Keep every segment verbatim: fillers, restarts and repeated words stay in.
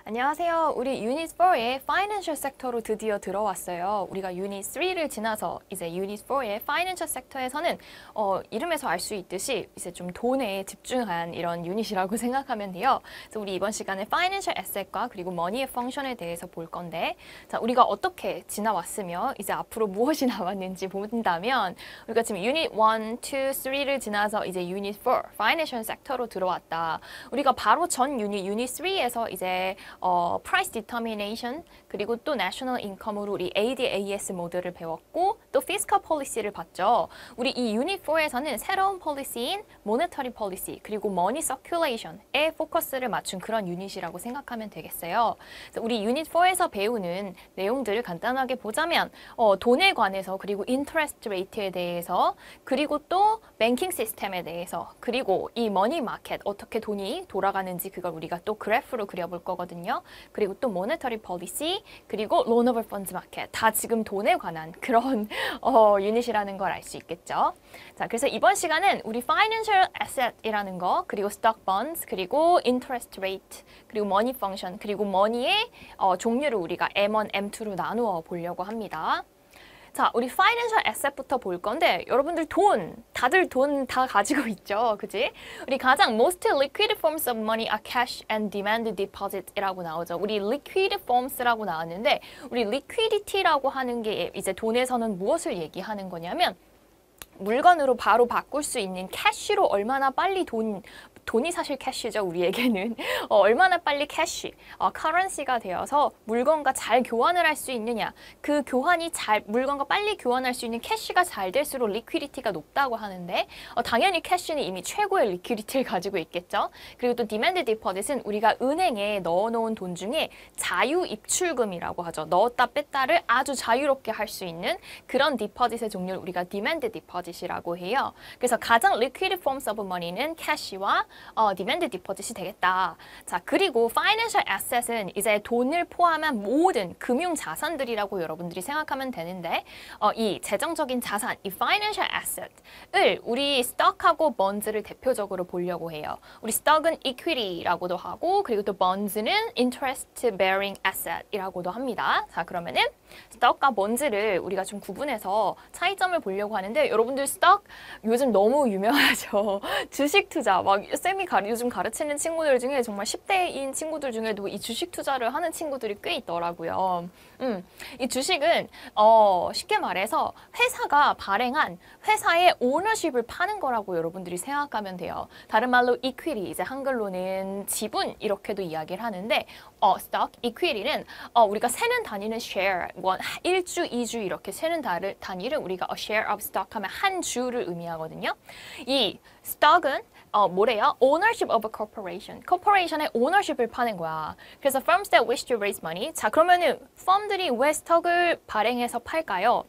안녕하세요. 우리 유닛 사의 Financial 섹터로 드디어 들어왔어요. 우리가 유닛 삼을 지나서 이제 유닛 사의 Financial 섹터에서는 어, 이름에서 알 수 있듯이 이제 좀 돈에 집중한 이런 유닛이라고 생각하면 돼요. 그래서 우리 이번 시간에 Financial Asset과 그리고 Money의 펑션에 대해서 볼 건데, 자, 우리가 어떻게 지나왔으며 이제 앞으로 무엇이 남았는지 본다면, 우리가 지금 유닛 일, 이, 삼을 지나서 이제 유닛 사 Financial 섹터로 들어왔다. 우리가 바로 전 유닛 유닛 삼에서 이제 어, price determination 그리고 또 national income으로 우리 에이 디 에이 에스 모델을 배웠고 또 fiscal policy를 봤죠. 우리 이 유닛 사에서는 새로운 policy인 monetary policy 그리고 money circulation에 포커스를 맞춘 그런 유닛이라고 생각하면 되겠어요. 그래서 우리 유닛 사에서 배우는 내용들을 간단하게 보자면 어, 돈에 관해서 그리고 interest rate에 대해서 그리고 또 뱅킹 시스템에 대해서 그리고 이 머니 마켓 어떻게 돈이 돌아가는지 그걸 우리가 또 그래프로 그려볼 거거든요. 그리고 또 모네터리 폴리시 그리고 로너블 펀드 마켓 다 지금 돈에 관한 그런 어, 유닛이라는 걸 알 수 있겠죠. 자, 그래서 이번 시간은 우리 파이낸셜 애셋이라는 거 그리고 스톡 bonds 그리고 인터레스트 레이트 그리고 머니 펑션 그리고 머니의 어, 종류를 우리가 엠 원, 엠 투로 나누어 보려고 합니다. 자, 우리 파이낸셜 애셋부터 볼 건데 여러분들 돈, 다들 돈 다 가지고 있죠, 그지? 우리 가장 most liquid forms of money are cash and demand deposit이라고 나오죠. 우리 liquid forms라고 나왔는데 우리 liquidity라고 하는 게 이제 돈에서는 무엇을 얘기하는 거냐면 물건으로 바로 바꿀 수 있는 캐시로 얼마나 빨리 돈 돈이 사실 캐시죠, 우리에게는. 어, 얼마나 빨리 캐시, 어, 커런시가 되어서 물건과 잘 교환을 할 수 있느냐. 그 교환이 잘, 물건과 빨리 교환할 수 있는 캐시가 잘 될수록 리퀴디티가 높다고 하는데 어, 당연히 캐시는 이미 최고의 리퀴디티를 가지고 있겠죠. 그리고 또 디맨드 디포짓은 우리가 은행에 넣어놓은 돈 중에 자유 입출금이라고 하죠. 넣었다 뺐다를 아주 자유롭게 할 수 있는 그런 디포짓의 종류를 우리가 디맨드 디포짓이라고 해요. 그래서 가장 liquid forms of money는 캐시와 어, 디맨드 디포짓이 되겠다. 자, 그리고 파이낸셜 애셋은 이제 돈을 포함한 모든 금융 자산들이라고 여러분들이 생각하면 되는데 어, 이 재정적인 자산, 이 파이낸셜 애셋을 우리 스톡하고 bonds를 대표적으로 보려고 해요. 우리 스톡은 equity라고도 하고 그리고 또 bonds는 interest bearing asset이라고도 합니다. 자, 그러면은 스톡과 bonds를 우리가 좀 구분해서 차이점을 보려고 하는데 여러분들 스톡 요즘 너무 유명하죠. 주식 투자 막 쌤이 가르, 요즘 가르치는 친구들 중에 정말 십 대인 친구들 중에도 이 주식 투자를 하는 친구들이 꽤 있더라고요. 음, 이 주식은 어, 쉽게 말해서 회사가 발행한 회사의 오너십을 파는 거라고 여러분들이 생각하면 돼요. 다른 말로 equity, 이제 한글로는 지분 이렇게도 이야기를 하는데 어, stock, equity는 어, 우리가 세는 단위는 share, 원, 일 주, 이 주 이렇게 세는 다를, 단위를 우리가 a share of stock 하면 한 주를 의미하거든요. 이 stock은 어, 뭐래요? Ownership of a corporation. corporation의 ownership을 파는 거야. 그래서 firms that wish to raise money. 자, 그러면은 firm들이 왜 스톡을 발행해서 팔까요?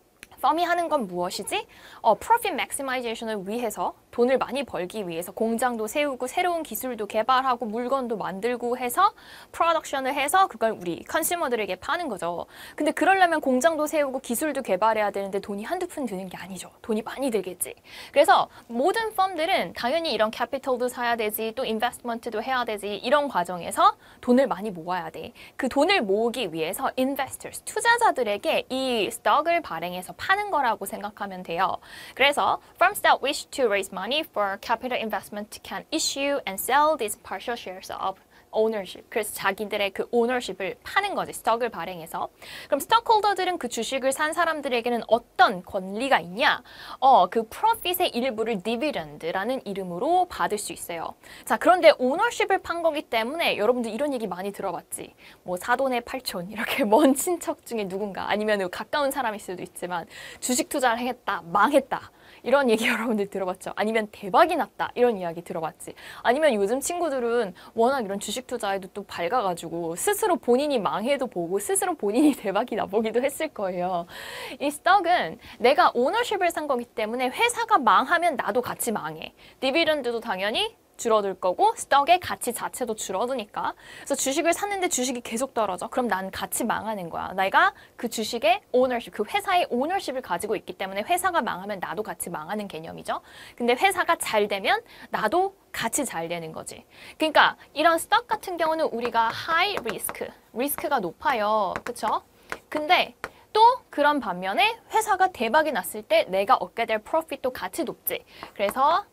펌이 하는 건 무엇이지? 어, profit maximization을 위해서 돈을 많이 벌기 위해서 공장도 세우고 새로운 기술도 개발하고 물건도 만들고 해서 프로덕션을 해서 그걸 우리 컨슈머들에게 파는 거죠. 근데 그러려면 공장도 세우고 기술도 개발해야 되는데 돈이 한두 푼 드는 게 아니죠. 돈이 많이 들겠지. 그래서 모든 펌들은 당연히 이런 캐피털도 사야 되지 또 인베스트먼트도 해야 되지 이런 과정에서 돈을 많이 모아야 돼. 그 돈을 모으기 위해서 investors, 투자자들에게 이 스톡을 발행해서 파는 거라고 생각하면 돼요. 그래서 firms that wish to raise money money for capital investment can issue and sell these partial shares of ownership. 그래서 자기들의 그 ownership을 파는 거지. 스톡을 발행해서. 그럼 스톡홀더들은 그 주식을 산 사람들에게는 어떤 권리가 있냐? 어, 그 profit의 일부를 dividend라는 이름으로 받을 수 있어요. 자, 그런데 ownership을 판 거기 때문에 여러분들 이런 얘기 많이 들어봤지. 뭐 사돈의 팔촌 이렇게 먼 친척 중에 누군가 아니면 가까운 사람일 수도 있지만 주식 투자를 했다. 망했다. 이런 얘기 여러분들 들어봤죠? 아니면 대박이 났다. 이런 이야기 들어봤지? 아니면 요즘 친구들은 워낙 이런 주식 투자에도 또 밝아가지고 스스로 본인이 망해도 보고 스스로 본인이 대박이 나보기도 했을 거예요. 이 스톡은 내가 오너십을 산 거기 때문에 회사가 망하면 나도 같이 망해. 디비던드도 당연히 줄어들 거고 스톡의 가치 자체도 줄어드니까. 그래서 주식을 샀는데 주식이 계속 떨어져. 그럼 난 같이 망하는 거야. 내가 그 주식의 오너십, 그 회사의 오너십을 가지고 있기 때문에 회사가 망하면 나도 같이 망하는 개념이죠. 근데 회사가 잘 되면 나도 같이 잘 되는 거지. 그러니까 이런 스톡 같은 경우는 우리가 high risk, 리스크가 높아요. 그쵸? 근데 또 그런 반면에 회사가 대박이 났을 때 내가 얻게 될 프로핏도 같이 높지. 그래서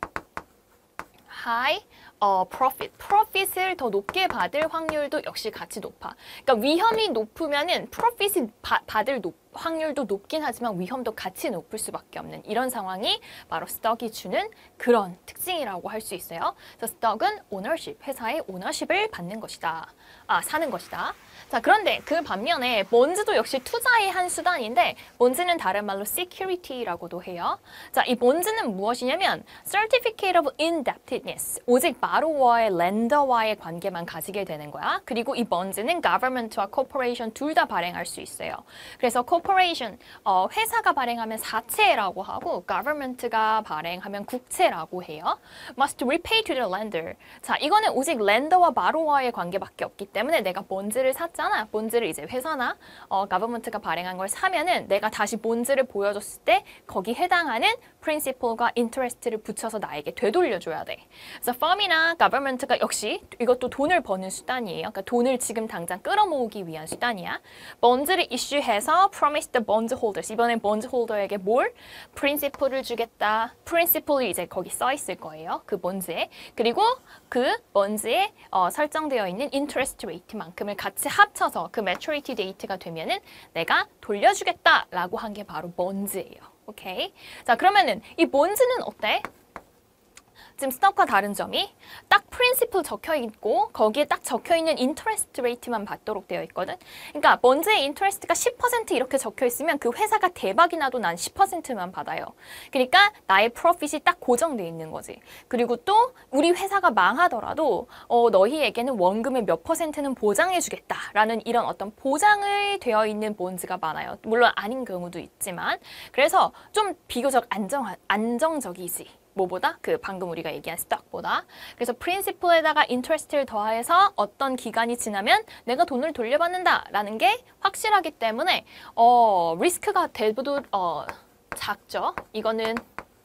high 어, profit, profit을 더 높게 받을 확률도 역시 같이 높아. 그러니까 위험이 높으면은 profit이 바, 받을 높, 확률도 높긴 하지만 위험도 같이 높을 수밖에 없는 이런 상황이 바로 스톡이 주는 그런 특징이라고 할 수 있어요. 그래서 스톡은 ownership, 회사의 ownership을 받는 것이다. 아, 사는 것이다. 자, 그런데 그 반면에 본즈도 역시 투자의 한 수단인데 본즈는 다른 말로 security라고도 해요. 자, 이 본즈는 무엇이냐면 certificate of indebtedness, 오직 바로워의 렌더와의 관계만 가지게 되는 거야. 그리고 이 본즈는 government와 corporation 둘 다 발행할 수 있어요. 그래서 corporation, 어, 회사가 발행하면 사채라고 하고 government가 발행하면 국채라고 해요. must repay to the lender. 자, 이거는 오직 렌더와 바로워의 관계밖에 없기 때문에 내가 본즈를 샀잖아. 본즈를 이제 회사나 어, government가 발행한 걸 사면은 내가 다시 본즈를 보여줬을 때 거기 해당하는 principal과 interest를 붙여서 나에게 되돌려줘야 돼. 그래서 firm이나 government가 역시 이것도 돈을 버는 수단이에요. 그러니까 돈을 지금 당장 끌어모으기 위한 수단이야. 본즈를 이슈해서 promise the bond holders. 이번엔 bond holder에게 뭘? principal을 주겠다. principal이 이제 거기 써 있을 거예요. 그 본즈에. 그리고 그 본즈에 어, 설정되어 있는 interest rate만큼을 같이 합쳐서 그 maturity date가 되면은 내가 돌려주겠다라고 한 게 바로 본즈예요. 오케이. 자, 그러면은 이 본즈는 어때? 지금 스톡과 다른 점이 딱 프린시플 적혀 있고 거기에 딱 적혀 있는 인터레스트 레이트만 받도록 되어 있거든. 그러니까 본즈의 인터레스트가 십 퍼센트 이렇게 적혀 있으면 그 회사가 대박이 나도 난 십 퍼센트만 받아요. 그러니까 나의 프로핏이 딱 고정돼 있는 거지. 그리고 또 우리 회사가 망하더라도 어, 너희에게는 원금의 몇 퍼센트는 보장해 주겠다라는 이런 어떤 보장을 되어 있는 본즈가 많아요. 물론 아닌 경우도 있지만. 그래서 좀 비교적 안정, 안정적이지. 뭐보다? 그 방금 우리가 얘기한 스톡보다. 그래서 프린시플에다가 인터레스트를 더해서 어떤 기간이 지나면 내가 돈을 돌려받는다라는 게 확실하기 때문에 어, 리스크가 대부분 어, 작죠. 이거는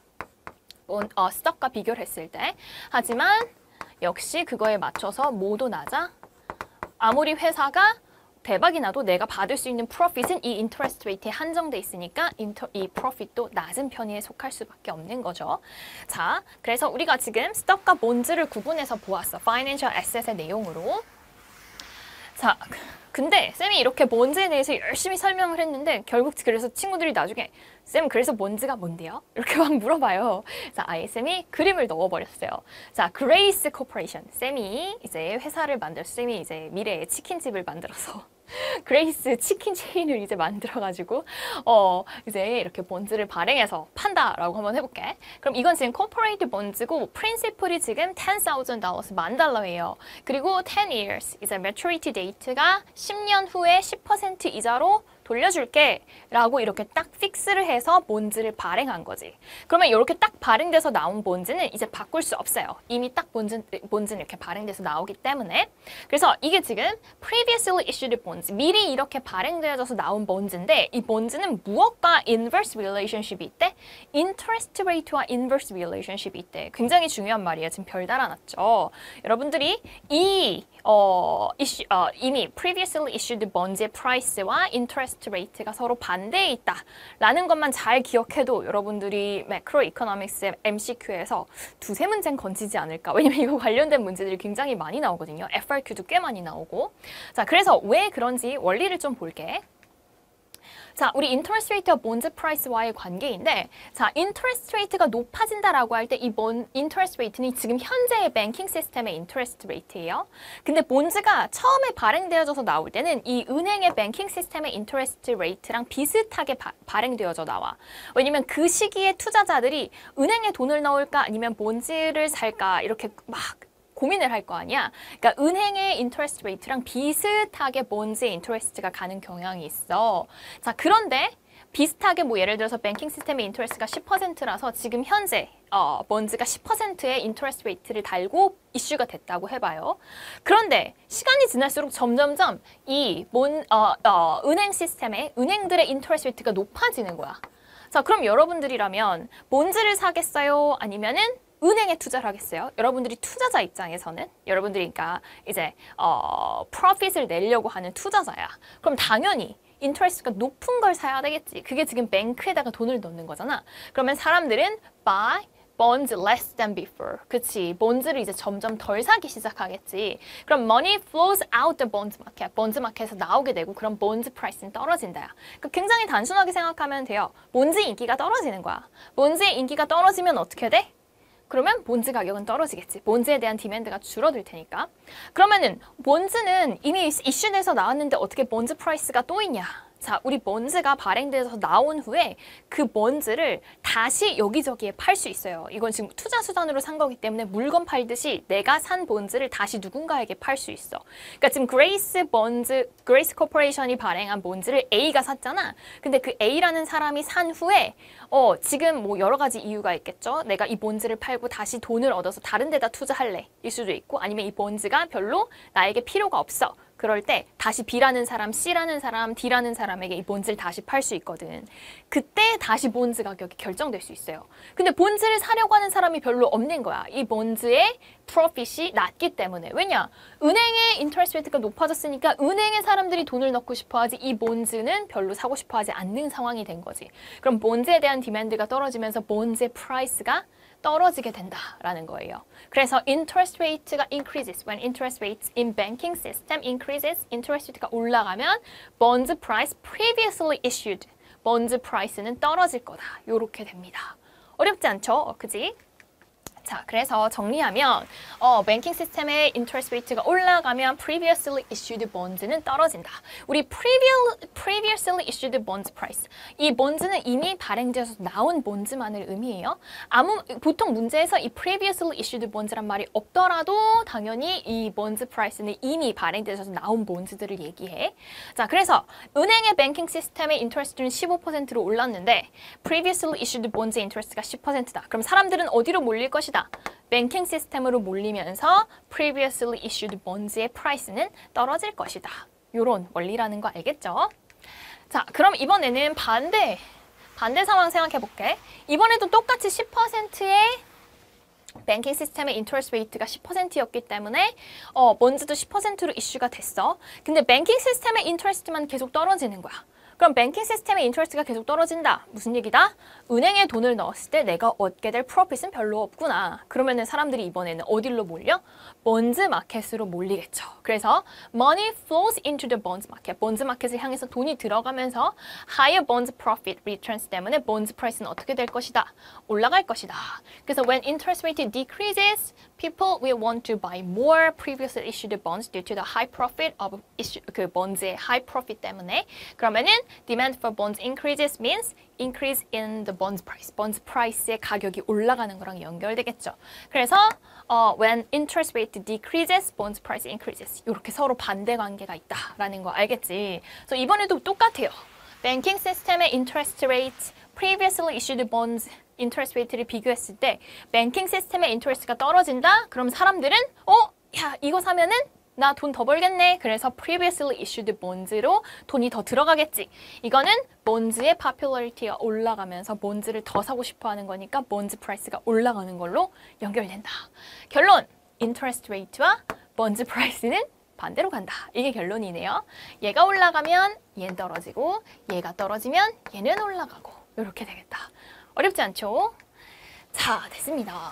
어, 스톡과 비교를 했을 때. 하지만 역시 그거에 맞춰서 뭐도 낮아? 아무리 회사가 대박이 나도 내가 받을 수 있는 프로핏은 이 인터레스트 레이트에 한정돼 있으니까 인터, 이 프로핏도 낮은 편에 속할 수밖에 없는 거죠. 자, 그래서 우리가 지금 스톡과 본즈를 구분해서 보았어. 파이낸셜 애셋의 내용으로. 자, 근데 쌤이 이렇게 본즈에 대해서 열심히 설명을 했는데 결국 그래서 친구들이 나중에 쌤 그래서 본즈가 뭔데요? 이렇게 막 물어봐요. 자, 아예 쌤이 그림을 넣어버렸어요. 자, 그레이스 코퍼레이션. 쌤이 이제 회사를 만들 쌤이 이제 미래의 치킨집을 만들어서 그레이스 치킨 체인을 이제 만들어가지고 어 이제 이렇게 본즈를 발행해서 판다라고 한번 해볼게. 그럼 이건 지금 corporate 본즈고 프린시플이 지금 ten thousand dollars 만 달러예요. 그리고 ten years 이제 maturity date가 십 년 후에 십 퍼센트 이자로 돌려줄게 라고 이렇게 딱 픽스를 해서 본즈를 발행한 거지. 그러면 이렇게 딱 발행돼서 나온 본즈는 이제 바꿀 수 없어요. 이미 딱 본즈, 본즈는 이렇게 발행돼서 나오기 때문에. 그래서 이게 지금 previously issued bonds, 미리 이렇게 발행되어져서 나온 본즈인데 이 본즈는 무엇과 inverse relationship이 있대? interest rate와 inverse relationship이 있대. 굉장히 중요한 말이에요. 지금 별 달아놨죠. 여러분들이 이 어, 이슈, 어, 이미 previously issued bonds의 price와 interest 레이트가 서로 반대에 있다라는 것만 잘 기억해도 여러분들이 매크로 이코노믹스 엠시큐에서 두세 문제는 건지지 않을까. 왜냐면 이거 관련된 문제들이 굉장히 많이 나오거든요. 에프알큐도 꽤 많이 나오고. 자, 그래서 왜 그런지 원리를 좀 볼게. 자, 우리 인터레스트 레이트와 본즈 프라이스와의 관계인데, 자, 인터레스트 레이트가 높아진다라고 할 때 이 본 인터레스트 레이트는 지금 현재의 뱅킹 시스템의 인터레스트 레이트예요. 근데 본즈가 처음에 발행되어져서 나올 때는 이 은행의 뱅킹 시스템의 인터레스트 레이트랑 비슷하게 바, 발행되어져 나와. 왜냐면 그 시기에 투자자들이 은행에 돈을 넣을까 아니면 본즈를 살까 이렇게 막 고민을 할 거 아니야. 그러니까 은행의 인터레스트 레이트랑 비슷하게 본즈의 인터레스트가 가는 경향이 있어. 자, 그런데 비슷하게 뭐 예를 들어서 뱅킹 시스템의 인터레스트가 십 퍼센트라서 지금 현재 어, 번즈가 십 퍼센트의 인터레스트 레이트를 달고 이슈가 됐다고 해봐요. 그런데 시간이 지날수록 점점점 이 본, 어, 어, 은행 시스템의 은행들의 인터레스트 레이트가 높아지는 거야. 자, 그럼 여러분들이라면 본즈를 사겠어요? 아니면은 은행에 투자를 하겠어요? 여러분들이 투자자 입장에서는 여러분들이 그러니까 이제 어, 프로핏을 내려고 하는 투자자야. 그럼 당연히 인터레스트가 높은 걸 사야 되겠지. 그게 지금 뱅크에다가 돈을 넣는 거잖아. 그러면 사람들은 buy bonds less than before. 그치. 본즈를 이제 점점 덜 사기 시작하겠지. 그럼 money flows out the bonds market. 본즈 마켓에서 나오게 되고 그럼 본즈 프라이스는 떨어진다야. 그러니까 굉장히 단순하게 생각하면 돼요. 본즈 인기가 떨어지는 거야. 본즈의 인기가 떨어지면 어떻게 돼? 그러면 본즈 가격은 떨어지겠지. 본즈에 대한 디맨드가 줄어들 테니까. 그러면은 본즈는 이미 이슈돼서 나왔는데 어떻게 본즈 프라이스가 또 있냐? 자, 우리 본즈가 발행돼서 나온 후에 그 본즈를 다시 여기저기에 팔 수 있어요. 이건 지금 투자 수단으로 산 거기 때문에 물건 팔듯이 내가 산 본즈를 다시 누군가에게 팔 수 있어. 그러니까 지금 그레이스 본즈, 그레이스 코퍼레이션이 발행한 본즈를 A가 샀잖아. 근데 그 A라는 사람이 산 후에 어, 지금 뭐 여러 가지 이유가 있겠죠. 내가 이 본즈를 팔고 다시 돈을 얻어서 다른 데다 투자할래. 일 수도 있고 아니면 이 본즈가 별로 나에게 필요가 없어. 그럴 때 다시 B라는 사람, C라는 사람, D라는 사람에게 이 본즈를 다시 팔 수 있거든. 그때 다시 본즈 가격이 결정될 수 있어요. 근데 본즈를 사려고 하는 사람이 별로 없는 거야. 이 본즈의 프로핏이 낮기 때문에. 왜냐? 은행의 인터레스트 레이트가 높아졌으니까 은행의 사람들이 돈을 넣고 싶어하지 이 본즈는 별로 사고 싶어하지 않는 상황이 된 거지. 그럼 본즈에 대한 디맨드가 떨어지면서 본즈의 프라이스가 떨어지게 된다라는 거예요. 그래서 interest rate가 increases when interest rates in banking system increases, interest rate가 올라가면 bonds price previously issued, bonds price는 떨어질 거다. 요렇게 됩니다. 어렵지 않죠? 그지? 자, 그래서 정리하면 어, 뱅킹 시스템의 인터레스트 레이트가 올라가면 previously issued bonds는 떨어진다. 우리 previous, previously issued bonds price. 이 bonds는 이미 발행되어서 나온 bonds만을 의미해요. 아무 보통 문제에서 이 previously issued bonds란 말이 없더라도 당연히 이 bonds price는 이미 발행되어서 나온 bonds들을 얘기해. 자, 그래서 은행의 뱅킹 시스템의 인터레스트는 십오 퍼센트로 올랐는데 previously issued bonds의 인터레스트가 십 퍼센트다. 그럼 사람들은 어디로 몰릴 것이다? 뱅킹 시스템으로 몰리면서 previously issued bonds의 프라이스는 떨어질 것이다. 이런 원리라는 거 알겠죠? 자, 그럼 이번에는 반대, 반대 상황 생각해 볼게. 이번에도 똑같이 십 퍼센트의 뱅킹 시스템의 인터레스트 레이트가 십 퍼센트였기 때문에 어, bonds도 십 퍼센트로 이슈가 됐어. 근데 뱅킹 시스템의 인터레스트만 계속 떨어지는 거야. 그럼 뱅킹 시스템의 인터레스트가 계속 떨어진다. 무슨 얘기다? 은행에 돈을 넣었을 때 내가 얻게 될 프로핏은 별로 없구나. 그러면은 사람들이 이번에는 어디로 몰려? 본즈 마켓으로 몰리겠죠. 그래서 money flows into the bonds market. 본즈 마켓을 향해서 돈이 들어가면서 higher bonds profit returns 때문에 본즈 프라이스는 어떻게 될 것이다? 올라갈 것이다. 그래서 when interest rate decreases, people will want to buy more previously issued bonds due to the high profit of issue, 그 bonds의 high profit 때문에. 그러면은 demand for bonds increases means increase in the bonds price. bonds price의 가격이 올라가는 거랑 연결되겠죠. 그래서 어, when interest rate decreases, bonds price increases. 이렇게 서로 반대 관계가 있다라는 거 알겠지? 그래서 이번에도 똑같아요. 뱅킹 시스템의 interest rate, previously issued bonds interest rate를 비교했을 때 뱅킹 시스템의 인터레스트가 떨어진다? 그럼 사람들은 어? 야, 이거 사면은 나 돈 더 벌겠네. 그래서 previously issued bonds로 돈이 더 들어가겠지. 이거는 bonds의 popularity가 올라가면서 bonds를 더 사고 싶어 하는 거니까 bonds price가 올라가는 걸로 연결된다. 결론! interest rate와 bonds price는 반대로 간다. 이게 결론이네요. 얘가 올라가면 얘는 떨어지고 얘가 떨어지면 얘는 올라가고 이렇게 되겠다. 어렵지 않죠? 자, 됐습니다.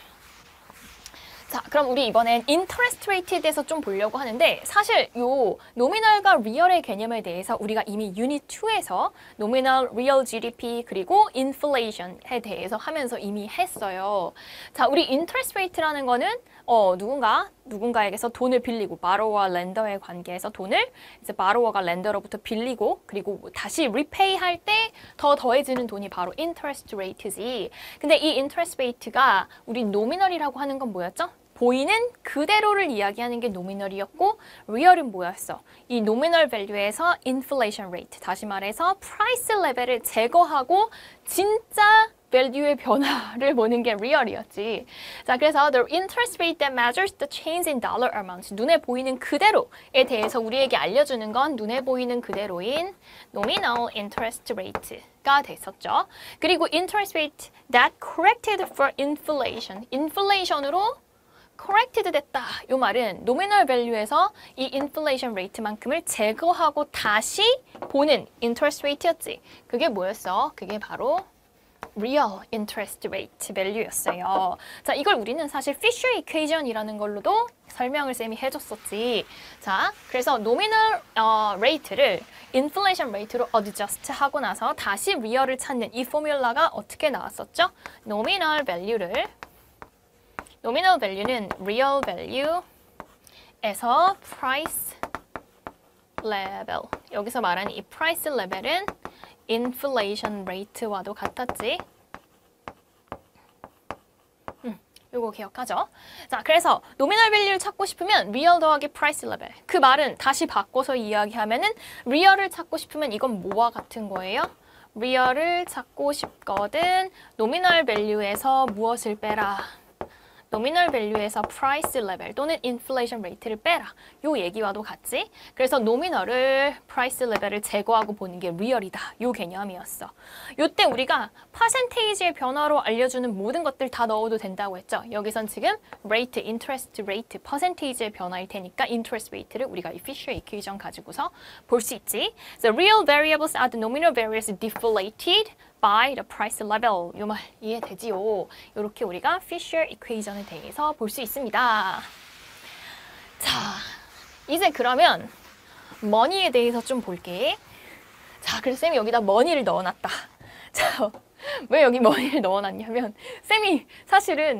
자, 그럼 우리 이번엔 인터레스트 레이트에 대해서 좀 보려고 하는데 사실 요 노미널과 리얼의 개념에 대해서 우리가 이미 유닛 이에서 노미널, 리얼 지디피 그리고 인플레이션에 대해서 하면서 이미 했어요. 자, 우리 인터레스트 레이트라는 거는 어, 누군가 누군가에게서 돈을 빌리고 바로와 렌더의 관계에서 돈을 이제 바로워가 렌더로부터 빌리고 그리고 다시 리페이 할 때 더 더해지는 돈이 바로 인터레스트 레이트지. 근데 이 인터레스트 레이트가 우리 노미널이라고 하는 건 뭐였죠? 보이는 그대로를 이야기하는 게 노미널이었고 리얼은 뭐였어? 이 노미널 밸류에서 인플레이션 레이트, 다시 말해서 프라이스 레벨을 제거하고 진짜 밸류의 변화를 보는 게 리얼이었지. 자, 그래서 the interest rate that measures the change in dollar amount. 눈에 보이는 그대로에 대해서 우리에게 알려주는 건 눈에 보이는 그대로인 nominal interest rate가 됐었죠. 그리고 interest rate that corrected for inflation. 인플레이션으로 corrected 됐다. 이 말은 nominal value에서 이 inflation rate만큼을 제거하고 다시 보는 interest rate였지. 그게 뭐였어? 그게 바로 real interest rate value였어요. 자, 이걸 우리는 사실 Fisher equation이라는 걸로도 설명을 쌤이 해줬었지. 자, 그래서 nominal 어, rate를 inflation rate로 adjust 하고 나서 다시 real을 찾는 이 포뮬라가 어떻게 나왔었죠? nominal value를 nominal value는 real value에서 price level. 여기서 말하는 이 price level은 inflation rate와도 같았지. 음, 요거 기억하죠? 자, 그래서 nominal value를 찾고 싶으면 real 더하기 price level. 그 말은 다시 바꿔서 이야기하면은 real을 찾고 싶으면 이건 뭐와 같은 거예요? real을 찾고 싶거든. nominal value에서 무엇을 빼라? nominal value에서 price level 또는 inflation rate를 빼라. 요 얘기와도 같지? 그래서 nominal을 price level을 제거하고 보는 게 real이다. 요 개념이었어. 요때 우리가 percentage의 변화로 알려주는 모든 것들 다 넣어도 된다고 했죠. 여기선 지금 rate, interest rate, percentage의 변화일 테니까 interest rate를 우리가 이 Fisher equation 가지고서 볼 수 있지. So real variables are the nominal variables deflated by the price level. 요 말 이해되지요? 이렇게 우리가 Fisher equation에 대해서 볼 수 있습니다. 자, 이제 그러면 money에 대해서 좀 볼게. 자, 그래서 쌤이 여기다 money를 넣어놨다. 자, 왜 여기 money를 넣어놨냐면 쌤이 사실은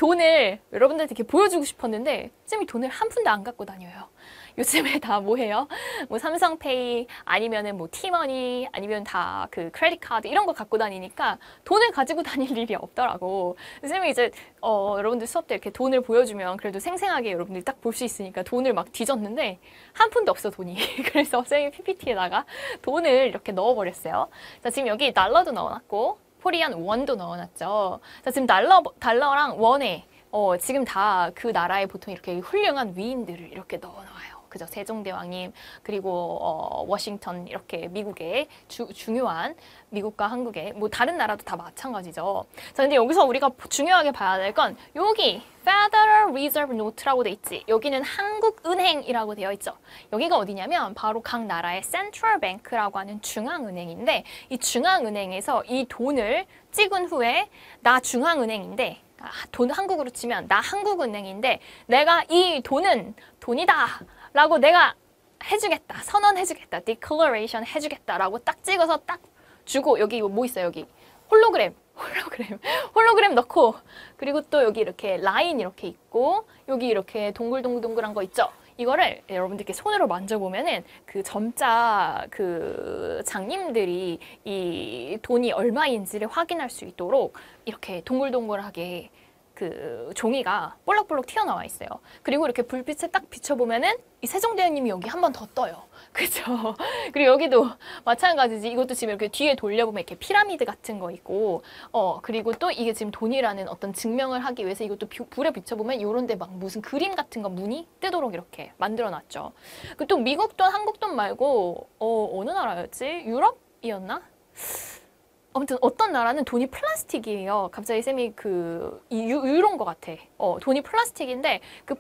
돈을 여러분들한테 이렇게 보여주고 싶었는데 쌤이 돈을 한 푼도 안 갖고 다녀요. 요즘에 다 뭐 해요? 뭐 삼성페이 아니면은 뭐 티머니 아니면 다 그 크레딧 카드 이런 거 갖고 다니니까 돈을 가지고 다닐 일이 없더라고. 쌤이 이제 어 여러분들 수업 때 이렇게 돈을 보여주면 그래도 생생하게 여러분들이 딱 볼 수 있으니까 돈을 막 뒤졌는데 한 푼도 없어 돈이. 그래서 쌤이 피피티에다가 돈을 이렇게 넣어버렸어요. 자, 지금 여기 달러도 넣어놨고 코리안 원도 넣어놨죠. 자, 지금 달러 달러랑 원에 어 지금 다 그 나라에 보통 이렇게 훌륭한 위인들을 이렇게 넣어놔요. 그죠? 세종대왕님, 그리고 어, 워싱턴 이렇게 미국의 주, 중요한 미국과 한국의 뭐 다른 나라도 다 마찬가지죠. 자, 근데 여기서 우리가 중요하게 봐야 될 건 여기 Federal Reserve Note라고 돼 있지. 여기는 한국은행이라고 되어 있죠. 여기가 어디냐면 바로 각 나라의 Central Bank라고 하는 중앙은행인데 이 중앙은행에서 이 돈을 찍은 후에 나 중앙은행인데 돈 한국으로 치면 나 한국은행인데 내가 이 돈은 돈이다 라고 내가 해주겠다, 선언해주겠다, declaration 해주겠다라고 딱 찍어서 딱 주고 여기 뭐 있어요? 여기 홀로그램, 홀로그램, 홀로그램 넣고 그리고 또 여기 이렇게 라인 이렇게 있고 여기 이렇게 동글동글동글한 거 있죠? 이거를 여러분들께 손으로 만져보면은 그 점자 그 장님들이 이 돈이 얼마인지를 확인할 수 있도록 이렇게 동글동글하게 그 종이가 볼록볼록 튀어나와 있어요. 그리고 이렇게 불빛에 딱 비춰보면은 이 세종대왕님이 여기 한 번 더 떠요. 그죠? 그리고 여기도 마찬가지지. 이것도 지금 이렇게 뒤에 돌려보면 이렇게 피라미드 같은 거 있고, 어, 그리고 또 이게 지금 돈이라는 어떤 증명을 하기 위해서 이것도 비, 불에 비춰보면 요런 데 막 무슨 그림 같은 거 무늬 뜨도록 이렇게 만들어 놨죠. 그 또 미국 돈, 한국 돈 말고, 어, 어느 나라였지? 유럽이었나? 아무튼 어떤 나라는 돈이 플라스틱이에요. 갑자기 쌤이 그 유, 유로인 것 같아. 어, 돈이 플라스틱인데 그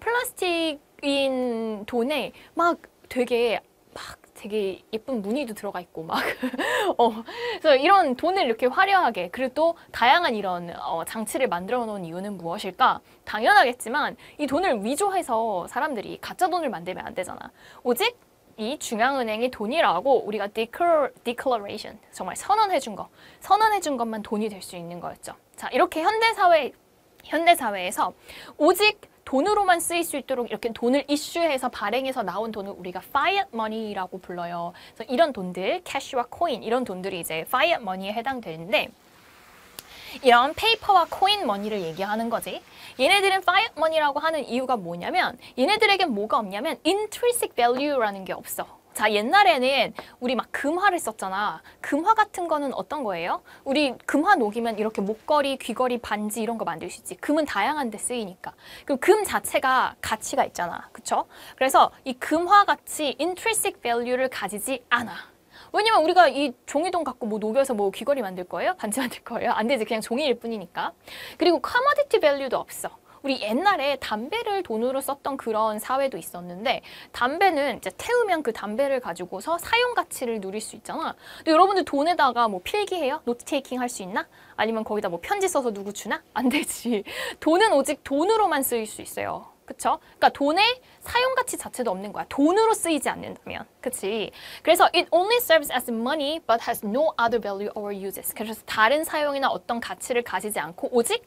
플라스틱인 돈에 막 되게 막 되게 예쁜 무늬도 들어가 있고 막 어, 그래서 이런 돈을 이렇게 화려하게 그리고 또 다양한 이런 어, 장치를 만들어 놓은 이유는 무엇일까? 당연하겠지만 이 돈을 위조해서 사람들이 가짜 돈을 만들면 안 되잖아. 오직 이 중앙은행이 돈이라고 우리가 declaration, 정말 선언해준 거, 선언해준 것만 돈이 될 수 있는 거였죠. 자, 이렇게 현대사회, 현대사회에서 오직 돈으로만 쓰일 수 있도록 이렇게 돈을 이슈해서 발행해서 나온 돈을 우리가 fiat money라고 불러요. 그래서 이런 돈들, cash와 coin, 이런 돈들이 이제 fiat money에 해당되는데 이런 페이퍼와 코인 머니를 얘기하는 거지. 얘네들은 fiat money라고 하는 이유가 뭐냐면 얘네들에겐 뭐가 없냐면 intrinsic value라는 게 없어. 자, 옛날에는 우리 막 금화를 썼잖아. 금화 같은 거는 어떤 거예요? 우리 금화 녹이면 이렇게 목걸이, 귀걸이, 반지 이런 거 만들 수 있지. 금은 다양한 데 쓰이니까. 그럼 금 자체가 가치가 있잖아. 그쵸? 그래서 이 금화 같이 intrinsic value를 가지지 않아. 왜냐면 우리가 이 종이돈 갖고 뭐 녹여서 뭐 귀걸이 만들 거예요? 반지 만들 거예요? 안 되지. 그냥 종이일 뿐이니까. 그리고 commodity value도 없어. 우리 옛날에 담배를 돈으로 썼던 그런 사회도 있었는데 담배는 이제 태우면 그 담배를 가지고서 사용 가치를 누릴 수 있잖아. 근데 여러분들 돈에다가 뭐 필기해요? 노트 테이킹 할 수 있나? 아니면 거기다 뭐 편지 써서 누구 주나? 안 되지. 돈은 오직 돈으로만 쓰일 수 있어요. 그쵸? 그러니까 돈의 사용 가치 자체도 없는 거야. 돈으로 쓰이지 않는다면. 그치? 그래서 it only serves as money but has no other value or uses. 그래서 다른 사용이나 어떤 가치를 가지지 않고 오직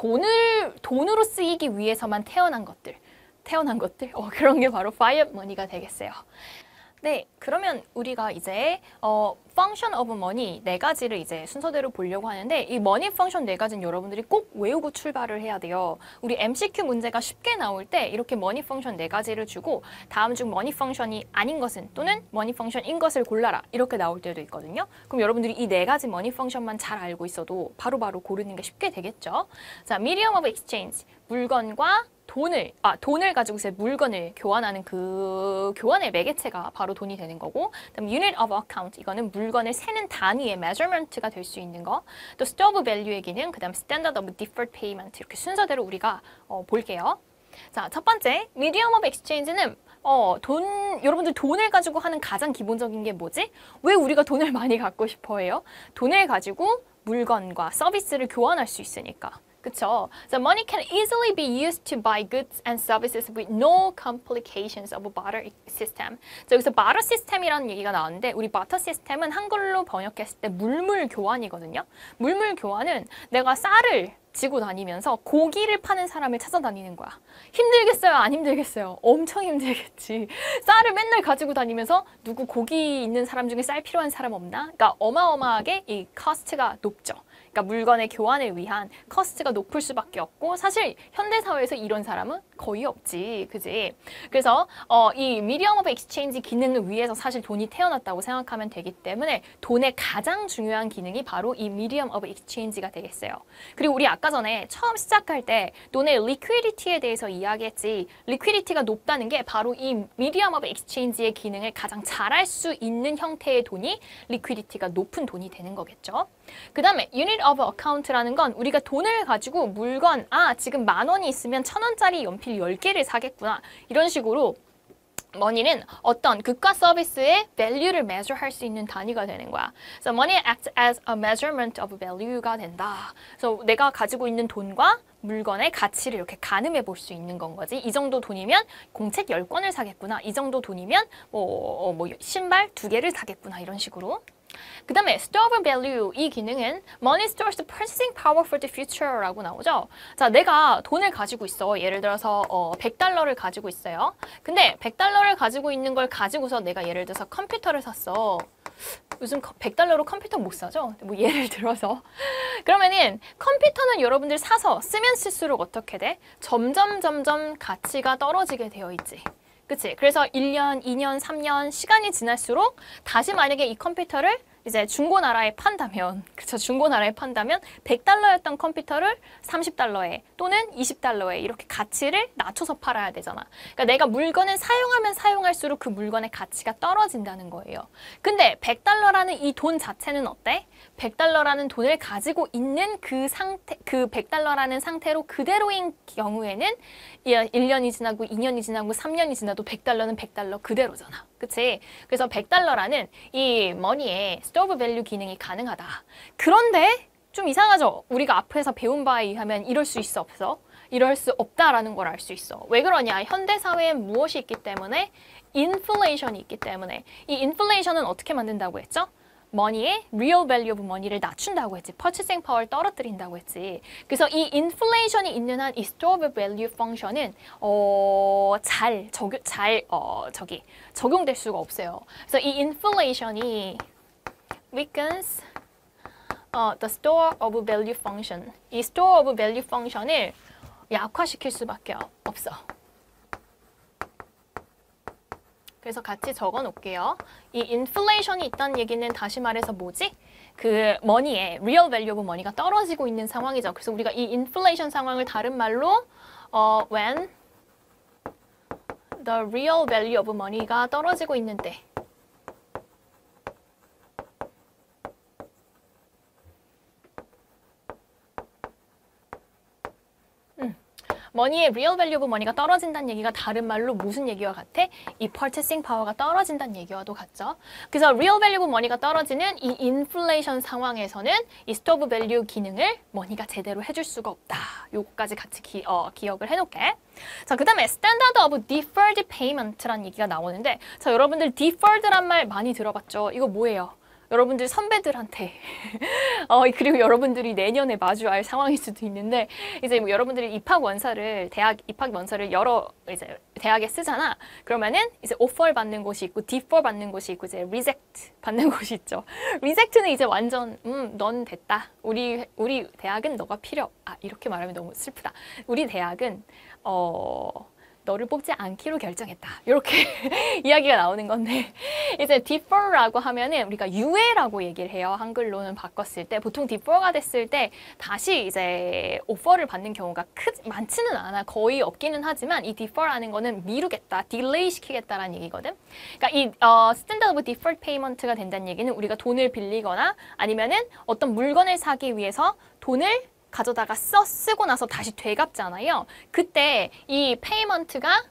돈을 돈으로 쓰이기 위해서만 태어난 것들. 태어난 것들? 어, 그런 게 바로 fiat money가 되겠어요. 네, 그러면 우리가 이제 어, function of money 네 가지를 이제 순서대로 보려고 하는데 이 money function 네 가지는 여러분들이 꼭 외우고 출발을 해야 돼요. 우리 엠시큐 문제가 쉽게 나올 때 이렇게 money function 네 가지를 주고 다음 중 money function이 아닌 것은 또는 money function인 것을 골라라 이렇게 나올 때도 있거든요. 그럼 여러분들이 이 네 가지 money function만 잘 알고 있어도 바로바로 바로 고르는 게 쉽게 되겠죠. 자, medium of exchange 물건과 돈을, 아, 돈을 가지고 이제 물건을 교환하는 그 교환의 매개체가 바로 돈이 되는 거고, 그다음 unit of account, 이거는 물건을 세는 단위의 measurement가 될 수 있는 거, 또 store of value의 기능, 그다음 standard of deferred payment 이렇게 순서대로 우리가 어, 볼게요. 자, 첫 번째, medium of exchange는 어, 돈, 여러분들 돈을 가지고 하는 가장 기본적인 게 뭐지? 왜 우리가 돈을 많이 갖고 싶어 해요? 돈을 가지고 물건과 서비스를 교환할 수 있으니까. 그쵸? So money can easily be used to buy goods and services with no complications of a barter system. 자, 여기서 barter system이라는 얘기가 나왔는데 우리 barter system은 한글로 번역했을 때 물물 교환이거든요. 물물 교환은 내가 쌀을 지고 다니면서 고기를 파는 사람을 찾아다니는 거야. 힘들겠어요? 안 힘들겠어요? 엄청 힘들겠지. 쌀을 맨날 가지고 다니면서 누구 고기 있는 사람 중에 쌀 필요한 사람 없나? 그러니까 어마어마하게 이 cost가 높죠. 그러니까 물건의 교환을 위한 커스트가 높을 수밖에 없고 사실 현대사회에서 이런 사람은 거의 없지. 그지? 그래서 어, 이 medium of exchange 기능을 위해서 사실 돈이 태어났다고 생각하면 되기 때문에 돈의 가장 중요한 기능이 바로 이 medium of exchange가 되겠어요. 그리고 우리 아까 전에 처음 시작할 때 돈의 liquidity에 대해서 이야기했지. liquidity가 높다는 게 바로 이 medium of exchange의 기능을 가장 잘할 수 있는 형태의 돈이 liquidity가 높은 돈이 되는 거겠죠. 그 다음에 unit of account라는 건 우리가 돈을 가지고 물건, 아 지금 만 원이 있으면 천 원짜리 연필 열 개를 사겠구나 이런 식으로 money는 어떤 good 서비스의 value를 measure 할 수 있는 단위가 되는 거야. So money acts as a measurement of value가 된다. 그래서 내가 가지고 있는 돈과 물건의 가치를 이렇게 가늠해 볼 수 있는 건 거지. 이 정도 돈이면 공책 열 권을 사겠구나. 이 정도 돈이면 뭐, 뭐 신발 두 개를 사겠구나. 이런 식으로. 그 다음에 store of value 이 기능은 money stores the purchasing power for the future 라고 나오죠. 자, 내가 돈을 가지고 있어. 예를 들어서 어, 백 달러를 가지고 있어요. 근데 백 달러를 가지고 있는 걸 가지고서 내가 예를 들어서 컴퓨터를 샀어. 요즘 백 달러로 컴퓨터 못 사죠? 뭐 예를 들어서. 그러면은 컴퓨터는 여러분들 사서 쓰면 쓸수록 어떻게 돼? 점점 점점 가치가 떨어지게 되어 있지. 그치? 그래서 일 년, 이 년, 삼 년 시간이 지날수록 다시 만약에 이 컴퓨터를 이제 중고나라에 판다면, 그쵸? 중고나라에 판다면 백 달러였던 컴퓨터를 삼십 달러에 또는 이십 달러에 이렇게 가치를 낮춰서 팔아야 되잖아. 그러니까 내가 물건을 사용하면 사용할수록 그 물건의 가치가 떨어진다는 거예요. 근데 백 달러라는 이 돈 자체는 어때? 백 달러라는 돈을 가지고 있는 그 상태, 그 백 달러라는 상태로 그대로인 경우에는 일 년이 지나고 이 년이 지나고 삼 년이 지나도 백 달러는 백 달러 그대로잖아. 그치? 그래서 백 달러라는 이 머니의 store of value 기능이 가능하다. 그런데 좀 이상하죠? 우리가 앞에서 배운 바에 의하면 이럴 수 있어 없어? 이럴 수 없다라는 걸 알 수 있어. 왜 그러냐? 현대사회엔 무엇이 있기 때문에? 인플레이션이 있기 때문에. 이 인플레이션은 어떻게 만든다고 했죠? 머니의 real value of money를 낮춘다고 했지. purchasing power를 떨어뜨린다고 했지. 그래서 이 인플레이션이 있는 한 이 store of value function은 어, 잘 적용 잘 어, 저기 적용될 수가 없어요. 그래서 이 인플레이션이 weakens 어, the store of value function. 이 store of value function을 약화시킬 수밖에 없어. 그래서 같이 적어 놓을게요. 이 인플레이션이 있다는 얘기는 다시 말해서 뭐지? 그 머니의 real value of money가 떨어지고 있는 상황이죠. 그래서 우리가 이 인플레이션 상황을 다른 말로 어, when the real value of money가 떨어지고 있는 때. 머니의 real value of money가 떨어진다는 얘기가 다른 말로 무슨 얘기와 같아? 이 purchasing power가 떨어진다는 얘기와도 같죠. 그래서 real value of money가 떨어지는 이 인플레이션 상황에서는 이 store of value 기능을 머니가 제대로 해줄 수가 없다. 요거까지 같이 기, 어, 기억을 해놓게. 자, 그 다음에 standard of deferred payment라는 얘기가 나오는데, 자, 여러분들 deferred란 말 많이 들어봤죠? 이거 뭐예요? 여러분들 선배들한테 어, 그리고 여러분들이 내년에 마주할 상황일 수도 있는데, 이제 뭐 여러분들이 입학 원서를 대학 입학 원서를 여러 이제 대학에 쓰잖아. 그러면은 이제 오퍼를 받는 곳이 있고 디퍼 받는 곳이 있고 이제 리젝트 받는 곳이 있죠. 리젝트는 이제 완전 음, 넌 됐다. 우리 우리 대학은 너가 필요. 아, 이렇게 말하면 너무 슬프다. 우리 대학은 어 너를 뽑지 않기로 결정했다. 이렇게 이야기가 나오는 건데, 이제 defer라고 하면은 우리가 유예라고 얘기를 해요. 한글로는 바꿨을 때 보통 defer가 됐을 때 다시 이제 오퍼를 받는 경우가 크 많지는 않아. 거의 없기는 하지만 이 defer라는 거는 미루겠다, 딜레이 시키겠다라는 얘기거든. 그러니까 이 어, standard of deferred payment가 된다는 얘기는 우리가 돈을 빌리거나 아니면은 어떤 물건을 사기 위해서 돈을 가져다가 써 쓰고 나서 다시 되갚잖아요. 그때 이 페이먼트가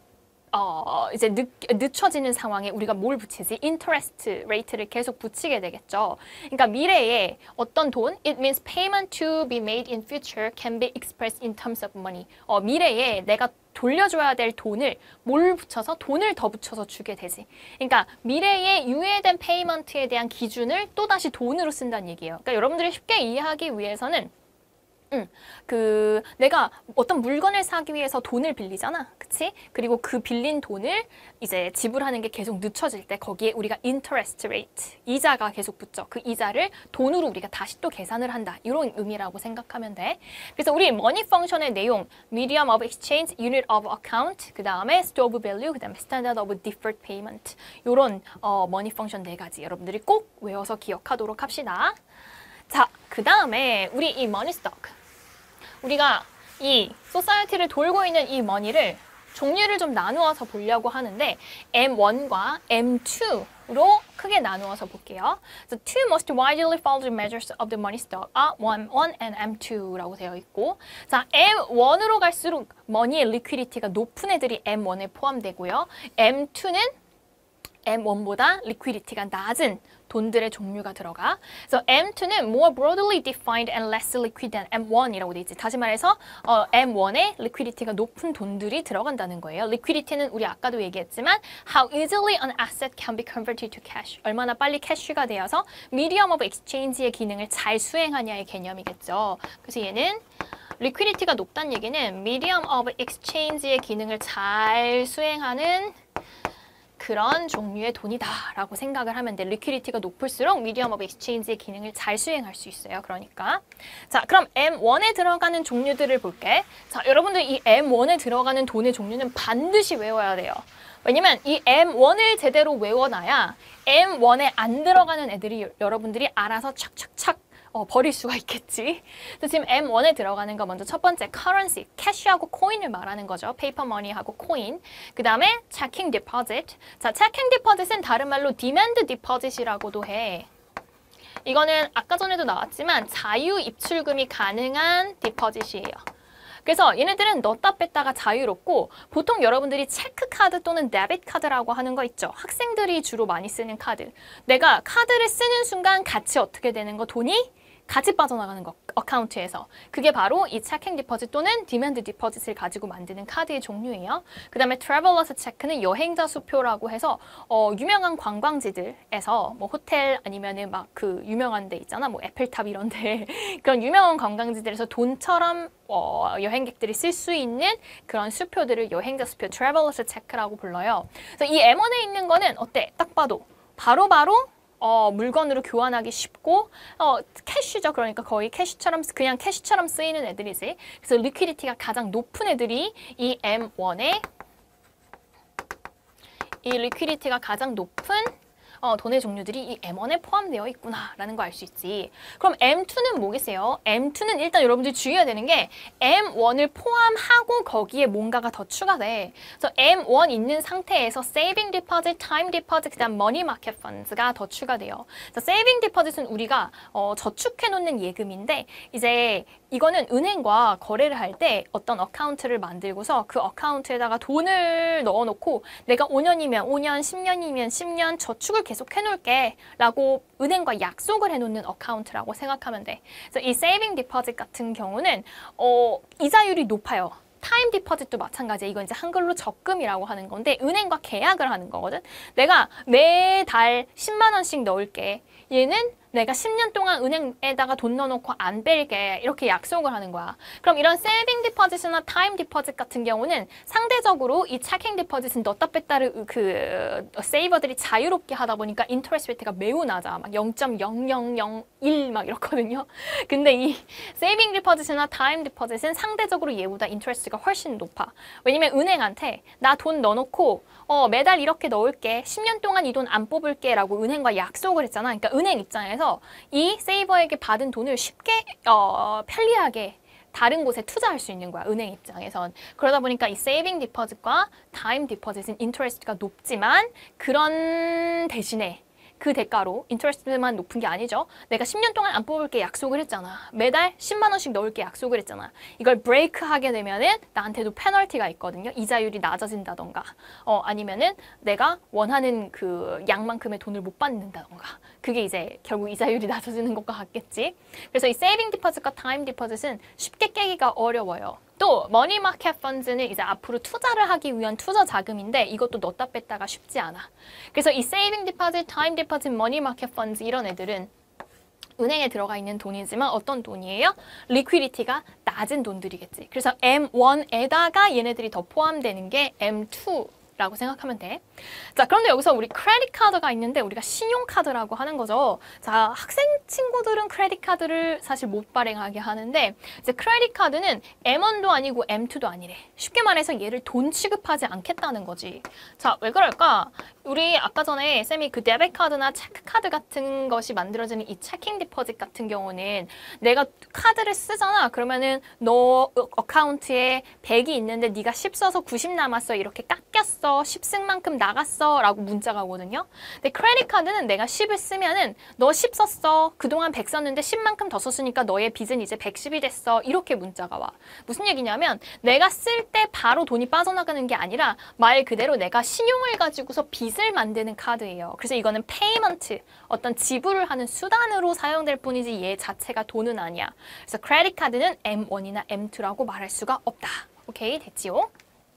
어 이제 늦, 늦춰지는 상황에 우리가 뭘 붙이지? 인터레스트 레이트를 계속 붙이게 되겠죠. 그러니까 미래에 어떤 돈, it means payment to be made in future can be expressed in terms of money. 어 미래에 내가 돌려줘야 될 돈을 뭘 붙여서 돈을 더 붙여서 주게 되지. 그러니까 미래에 유예된 페이먼트에 대한 기준을 또다시 돈으로 쓴다는 얘기예요. 그러니까 여러분들이 쉽게 이해하기 위해서는 응, 그 내가 어떤 물건을 사기 위해서 돈을 빌리잖아, 그치? 그리고 그 빌린 돈을 이제 지불하는 게 계속 늦춰질 때 거기에 우리가 interest rate, 이자가 계속 붙죠. 그 이자를 돈으로 우리가 다시 또 계산을 한다, 이런 의미라고 생각하면 돼. 그래서 우리 money function의 내용, medium of exchange, unit of account, 그 다음에 store of value, 그 다음에 standard of deferred payment, 이런 어, money function 네 가지 여러분들이 꼭 외워서 기억하도록 합시다. 자, 그 다음에 우리 이 money stock, 우리가 이 소사이어티를 돌고 있는 이 머니를 종류를 좀 나누어서 보려고 하는데 엠 원과 엠 투로 크게 나누어서 볼게요. The two most widely followed measures of the money stock are 엠 원 and 엠 투라고 되어 있고, 자, 엠 원으로 갈수록 머니의 리퀴디티가 높은 애들이 엠 원에 포함되고요. 엠 투는 엠 원보다 리퀴디티가 낮은 돈들의 종류가 들어가. 그래서 엠 투는 more broadly defined and less liquid than 엠 원이라고 돼 있지. 다시 말해서 어, 엠 원에 리퀴디티가 높은 돈들이 들어간다는 거예요. 리퀴디티는 우리 아까도 얘기했지만 how easily an asset can be converted to cash. 얼마나 빨리 캐쉬가 되어서 medium of exchange의 기능을 잘 수행하냐의 개념이겠죠. 그래서 얘는 리퀴디티가 높다는 얘기는 medium of exchange의 기능을 잘 수행하는 그런 종류의 돈이다 라고 생각을 하면 돼. 리퀴디티가 높을수록 미디엄 오브 익스체인지의 기능을 잘 수행할 수 있어요. 그러니까 자, 그럼 엠 원에 들어가는 종류들을 볼게. 자, 여러분들 이 엠 원에 들어가는 돈의 종류는 반드시 외워야 돼요. 왜냐면 이 엠 원을 제대로 외워놔야 엠 원에 안 들어가는 애들이 여러분들이 알아서 착착착 어, 버릴 수가 있겠지. 그래서 지금 엠 원에 들어가는 거 먼저 첫 번째 currency, 캐시하고 코인을 말하는 거죠. 페이퍼 머니하고 코인. 그 다음에 checking deposit. 자, checking deposit은 다른 말로 demand deposit이라고도 해. 이거는 아까 전에도 나왔지만 자유 입출금이 가능한 디포짓이에요. 그래서 얘네들은 넣었다 뺐다가 자유롭고, 보통 여러분들이 체크카드 또는 데빗 카드라고 하는 거 있죠. 학생들이 주로 많이 쓰는 카드. 내가 카드를 쓰는 순간 같이 어떻게 되는 거? 돈이 같이 빠져나가는 거, 어카운트에서. 그게 바로 이 체킹 디포짓 또는 디맨드 디포짓을 가지고 만드는 카드의 종류예요. 그 다음에 트래블러스 체크는 여행자 수표라고 해서 어, 유명한 관광지들에서 뭐 호텔 아니면은 막 그 유명한 데 있잖아. 뭐 에펠탑 이런 데. 그런 유명한 관광지들에서 돈처럼 어, 여행객들이 쓸 수 있는 그런 수표들을 여행자 수표, 트래블러스 체크라고 불러요. 그래서 이 엠 원에 있는 거는 어때? 딱 봐도 바로바로 바로 어, 물건으로 교환하기 쉽고 어, 캐시죠. 그러니까 거의 캐시처럼 그냥 캐시처럼 쓰이는 애들이지. 그래서 리퀴디티가 가장 높은 애들이 이 엠 원에 이 리퀴디티가 가장 높은 어, 돈의 종류들이 이 엠 원에 포함되어 있구나라는 거 알 수 있지. 그럼 엠 투는 뭐겠어요? 엠 투는 일단 여러분들이 주의해야 되는 게 엠 원을 포함하고 거기에 뭔가가 더 추가돼. 그래서 엠 원 있는 상태에서 Saving Deposit, Time Deposit, 그다음 Money Market Funds가 더 추가돼요. 그래서 Saving Deposit은 우리가 어, 저축해 놓는 예금인데 이제 이거는 은행과 거래를 할 때 어떤 어카운트를 만들고서 그 어카운트에다가 돈을 넣어놓고 내가 오 년이면 오 년, 십 년이면 십 년 저축을 계속 해놓을게 라고 은행과 약속을 해놓는 어카운트라고 생각하면 돼. 그래서 이 세이빙 디포짓 같은 경우는 어, 이자율이 높아요. 타임 디포짓도 마찬가지야. 이건 이제 한글로 적금이라고 하는 건데 은행과 계약을 하는 거거든. 내가 매달 십만 원씩 넣을게. 얘는 내가 십 년 동안 은행에다가 돈 넣어놓고 안 뺄게 이렇게 약속을 하는 거야. 그럼 이런 세이빙 디포짓이나 타임 디포짓 같은 경우는 상대적으로 이 체킹 디포짓은 넣었다 뺐다를 그 세이버들이 자유롭게 하다 보니까 인터레스트 레이트가 매우 낮아. 막 영 점 영영영일 막 이렇거든요. 근데 이 세이빙 디포짓이나 타임 디포짓은 상대적으로 얘보다 인터레스트가 훨씬 높아. 왜냐면 은행한테 나 돈 넣어놓고 어, 매달 이렇게 넣을게. 십 년 동안 이 돈 안 뽑을게 라고 은행과 약속을 했잖아. 그러니까 은행 입장에서 이 세이버에게 받은 돈을 쉽게 어, 편리하게 다른 곳에 투자할 수 있는 거야. 은행 입장에선. 그러다 보니까 이 세이빙 디포짓과 타임 디포짓은 인터레스트가 높지만 그런 대신에 그 대가로 인터레스트만 높은 게 아니죠. 내가 십 년 동안 안 뽑을게 약속을 했잖아. 매달 십만 원씩 넣을게 약속을 했잖아. 이걸 브레이크 하게 되면은 나한테도 페널티가 있거든요. 이자율이 낮아진다던가 어, 아니면은 내가 원하는 그 양만큼의 돈을 못 받는다던가 그게 이제 결국 이자율이 낮아지는 것과 같겠지. 그래서 이 세이빙 디포짓과 타임 디포짓은 쉽게 깨기가 어려워요. 또 머니 마켓 펀드는 이제 앞으로 투자를 하기 위한 투자 자금인데 이것도 넣었다 뺐다가 쉽지 않아. 그래서 이 세이빙 디포짓, 타임 디포짓, 머니 마켓 펀드 이런 애들은 은행에 들어가 있는 돈이지만 어떤 돈이에요? 리퀴디티가 낮은 돈들이겠지. 그래서 엠 원에다가 얘네들이 더 포함되는 게 엠 투 라고 생각하면 돼. 자, 그런데 여기서 우리 크레딧 카드가 있는데 우리가 신용카드라고 하는 거죠. 자, 학생 친구들은 크레딧 카드를 사실 못 발행하게 하는데 이제 크레딧 카드는 엠 원도 아니고 엠 투도 아니래. 쉽게 말해서 얘를 돈 취급하지 않겠다는 거지. 자, 왜 그럴까? 우리 아까 전에 쌤이 그 데बि트 카드나 체크 카드 같은 것이 만들어지는 이 체킹 디포짓 같은 경우는 내가 카드를 쓰잖아. 그러면은 너 어카운트에 백이 있는데 네가 십 써서 구십 남았어. 이렇게 깎였어. 십 쓴 만큼 나갔어 라고 문자가 오거든요. 근데 크레딧 카드는 내가 십을 쓰면은 너 십 썼어. 그동안 백 썼는데 십만큼 더 썼으니까 너의 빚은 이제 백십이 됐어. 이렇게 문자가 와. 무슨 얘기냐면 내가 쓸 때 바로 돈이 빠져나가는 게 아니라 말 그대로 내가 신용을 가지고서 빚을 만드는 카드예요. 그래서 이거는 페이먼트, 어떤 지불을 하는 수단으로 사용될 뿐이지 얘 자체가 돈은 아니야. 그래서 크레딧 카드는 엠 원이나 엠 투라고 말할 수가 없다. 오케이, 됐지요?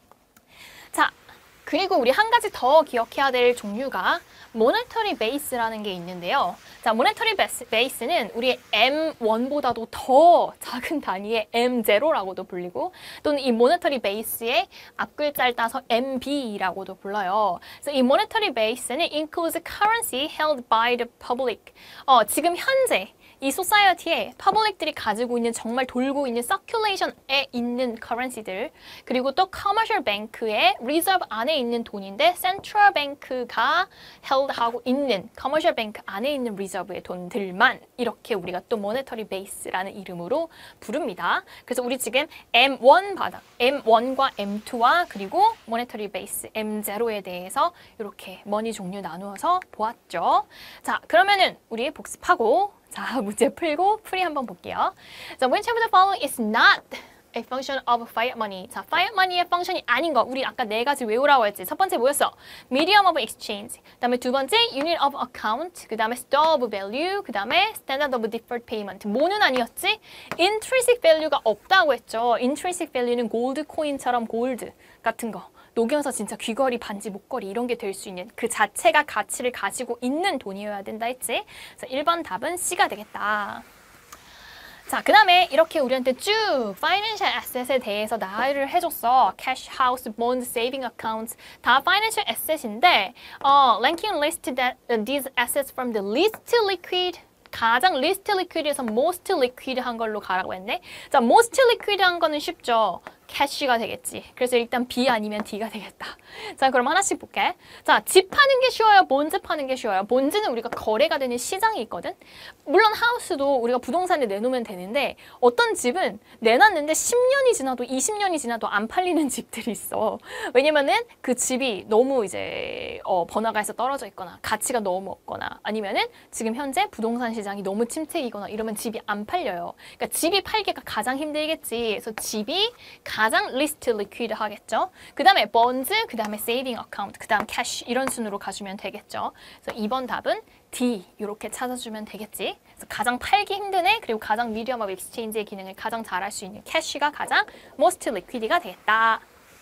자, 그리고 우리 한 가지 더 기억해야 될 종류가 모네터리 베이스라는 게 있는데요. 자, 모네터리 베이스는 우리 엠 원보다도 더 작은 단위의 엠 제로라고도 불리고 또는 이 모네터리 베이스의 앞글자를 따서 엠 비라고도 불러요. 그래서 이 모네터리 베이스는 includes currency held by the public. 어, 지금 현재 이 소사이어티에 퍼블릭들이 가지고 있는 정말 돌고 있는 서큘레이션에 있는 커런시들 그리고 또 커머셜 뱅크의 리저브 안에 있는 돈인데 센트럴 뱅크가 헬드하고 있는 커머셜 뱅크 안에 있는 리저브의 돈들만 이렇게 우리가 또 모네터리 베이스라는 이름으로 부릅니다. 그래서 우리 지금 엠 원 바닥, 엠 원과 엠 투와 그리고 모네터리 베이스 엠 제로에 대해서 이렇게 머니 종류 나누어서 보았죠. 자, 그러면은 우리 복습하고 자, 문제 풀고 풀이 한번 볼게요. 자, which of the following is not a function of fiat money? 자, fiat money의 펑션이 아닌 거. 우리 아까 네 가지 외우라고 했지. 첫 번째 뭐였어? medium of exchange. 그 다음에 두 번째 unit of account. 그 다음에 store of value. 그 다음에 standard of deferred payment. 뭐는 아니었지? intrinsic value가 없다고 했죠. intrinsic value는 골드 코인처럼 골드 같은 거. 녹여서 진짜 귀걸이, 반지, 목걸이 이런 게 될 수 있는 그 자체가 가치를 가지고 있는 돈이어야 된다 했지. 그래서 일 번 답은 C가 되겠다. 자, 그 다음에 이렇게 우리한테 쭉 financial asset에 대해서 나열을 해줬어. cash, house, bonds, saving accounts 다 financial asset인데 어, ranking list that these assets from the least liquid 가장 least liquid에서 most liquid 한 걸로 가라고 했네. 자, most liquid 한 거는 쉽죠. 캐시가 되겠지. 그래서 일단 B 아니면 D가 되겠다. 자, 그럼 하나씩 볼게. 자, 집 파는 게 쉬워요? 본즈 파는 게 쉬워요? 본즈는 우리가 거래가 되는 시장이 있거든? 물론 하우스도 우리가 부동산에 내놓으면 되는데 어떤 집은 내놨는데 십 년이 지나도 이십 년이 지나도 안 팔리는 집들이 있어. 왜냐면은 그 집이 너무 이제 어, 번화가에서 떨어져 있거나 가치가 너무 없거나 아니면은 지금 현재 부동산 시장이 너무 침체이거나 이러면 집이 안 팔려요. 그러니까 집이 팔기가 가장 힘들겠지. 그래서 집이 가장 least liquid 하겠죠. 그 다음에 bonds, 그 다음에 saving account, 그 다음 cash 이런 순으로 가주면 되겠죠. 그래서 이 번 답은 D 이렇게 찾아주면 되겠지. 그래서 가장 팔기 힘든 애 그리고 가장 medium of exchange의 기능을 가장 잘할 수 있는 cash가 가장 most liquid가 되겠다.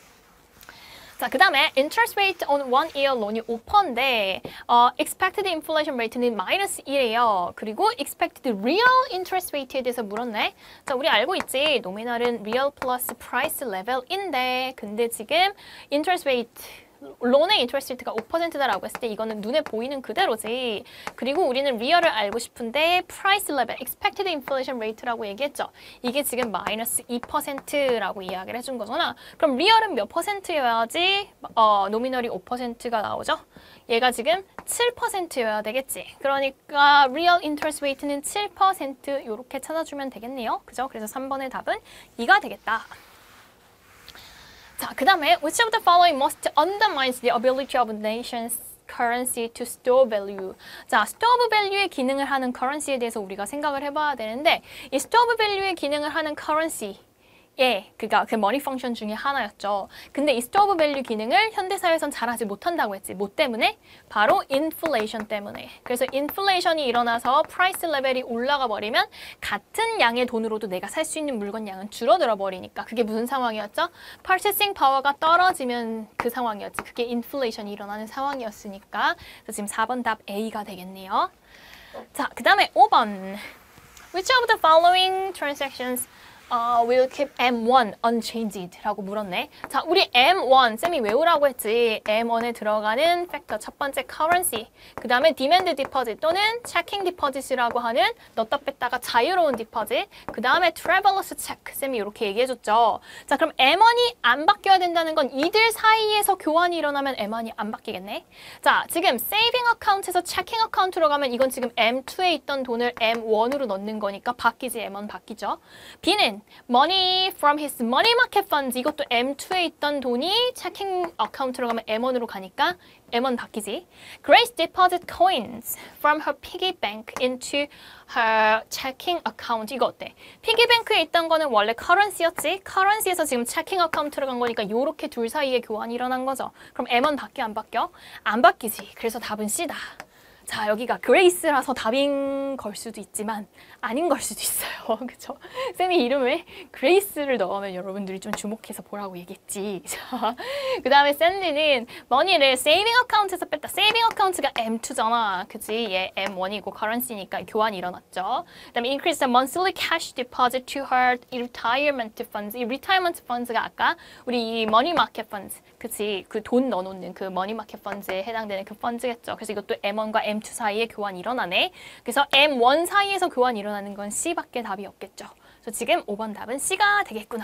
자, 그 다음에 interest rate on one year loan이 오 퍼센트인데 어, expected inflation rate는 마이너스 일이에요. 그리고 expected real interest rate에 대해서 물었네. 자, 우리 알고 있지. 노미널은 real plus price level인데 근데 지금 interest rate 론의 인트레스트 레이트가 오 퍼센트다라고 했을 때 이거는 눈에 보이는 그대로지. 그리고 우리는 리얼을 알고 싶은데 price level, expected inflation rate라고 얘기했죠. 이게 지금 마이너스 이 퍼센트라고 이야기를 해준 거잖아. 그럼 리얼은 몇 퍼센트여야지 어, 노미널이 오 퍼센트가 나오죠? 얘가 지금 칠 퍼센트여야 되겠지. 그러니까 real interest rate는 칠 퍼센트 이렇게 찾아주면 되겠네요. 그죠? 그래서 삼 번의 답은 이가 되겠다. 자, 그 다음에 which of the following most undermines the ability of nations currency to store value. 자, store value의 기능을 하는 currency에 대해서 우리가 생각을 해봐야 되는데 이 store value의 기능을 하는 currency 예, 그니까 그 머니 펑션 중에 하나였죠. 근데 이 store value 기능을 현대사회에선 잘하지 못한다고 했지. 뭐 때문에? 바로 inflation 때문에. 그래서 inflation이 일어나서 price 레벨이 올라가 버리면 같은 양의 돈으로도 내가 살 수 있는 물건 양은 줄어들어 버리니까 그게 무슨 상황이었죠? purchasing power가 떨어지면 그 상황이었지. 그게 inflation이 일어나는 상황이었으니까. 그래서 지금 사 번 답 A가 되겠네요. 자, 그 다음에 오 번. Which of the following transactions Uh, will keep 엠 원 unchanged 라고 물었네. 자, 우리 엠 원, 쌤이 외우라고 했지. 엠 원에 들어가는 팩터 첫 번째 currency, 그 다음에 demand deposit 또는 checking deposit이라고 하는 넣었다 뺐다가 자유로운 deposit, 그 다음에 traveler's check, 쌤이 이렇게 얘기해줬죠. 자, 그럼 엠 원이 안 바뀌어야 된다는 건 이들 사이에서 교환이 일어나면 엠 원이 안 바뀌겠네. 자, 지금 saving account에서 checking account로 가면 이건 지금 엠 투에 있던 돈을 엠 원으로 넣는 거니까 바뀌지, 엠 원 바뀌죠. B는 money from his money market funds, 이것도 엠 투에 있던 돈이 checking account로 가면 엠 원으로 가니까 엠 원 바뀌지. Grace deposit coins from her piggy bank into her checking account. 이거 어때? 피기뱅크에 있던 거는 원래 currency였지? currency에서 지금 checking account로 간 거니까 요렇게 둘 사이에 교환이 일어난 거죠. 그럼 엠 원 바뀌어 안 바뀌어? 안 바뀌지. 그래서 답은 C다. 자, 여기가 그레이스라서 답인 걸 수도 있지만 아닌 걸 수도 있어요. 그쵸? 쌤이 이름에 그레이스를 넣으면 여러분들이 좀 주목해서 보라고 얘기했지. 자, 그 다음에 샌디는 머니를 세이빙 어카운트에서 뺐다. 세이빙 어카운트가 엠 투잖아. 그치? 얘 엠 원이고 커런시니까 교환이 일어났죠. 그 다음에 increase the monthly cash deposit to her retirement funds. 이 retirement funds가 아까 우리 이 money market funds. 그치? 그 돈 넣어놓는 그 money market funds에 해당되는 그 펀즈겠죠. 그래서 이것도 엠 원과 엠 투 사이에 교환이 일어나네. 그래서 엠 원 사이에서 교환이 일어나는 건 C밖에 답이 없겠죠. 그래서 지금 오 번 답은 C가 되겠구나.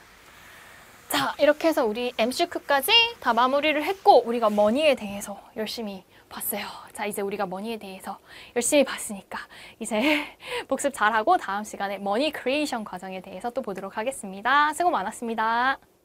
자, 이렇게 해서 우리 엠씨큐까지 다 마무리를 했고 우리가 머니에 대해서 열심히 봤어요. 자, 이제 우리가 머니에 대해서 열심히 봤으니까 이제 복습 잘하고 다음 시간에 머니 크리에이션 과정에 대해서 또 보도록 하겠습니다. 수고 많았습니다.